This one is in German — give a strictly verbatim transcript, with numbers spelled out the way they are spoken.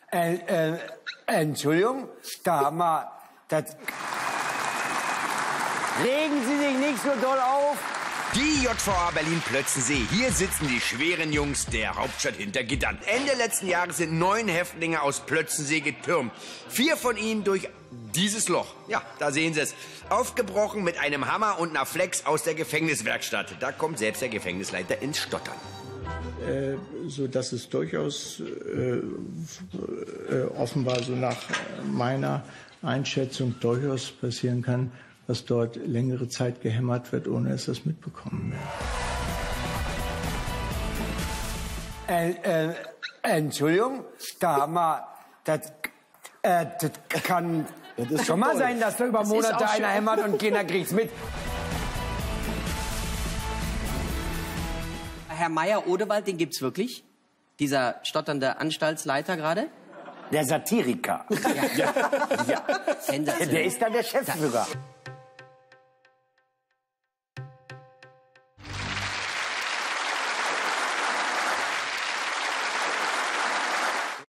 Äh, äh, Entschuldigung, da haben wir... Das Regen Sie sich nicht so doll auf. Die J V A Berlin-Plötzensee. Hier sitzen die schweren Jungs der Hauptstadt hinter Gittern. Ende letzten Jahres sind neun Häftlinge aus Plötzensee getürmt. Vier von ihnen durch dieses Loch. Ja, da sehen Sie es. Aufgebrochen mit einem Hammer und einer Flex aus der Gefängniswerkstatt. Da kommt selbst der Gefängnisleiter ins Stottern. Äh, so dass es durchaus äh, äh, offenbar so nach meiner Einschätzung durchaus passieren kann, dass dort längere Zeit gehämmert wird, ohne dass das mitbekommen wird. Äh, äh, Entschuldigung, da haben wir... Das, äh, das kann das ist schon mal toll sein, dass da über Monate einer hämmert und keiner kriegt's mit. Herr Meyer-Odewald, den gibt's wirklich? Dieser stotternde Anstaltsleiter gerade? Der Satiriker. Ja. Ja. Ja. Der ist dann der Chef sogar.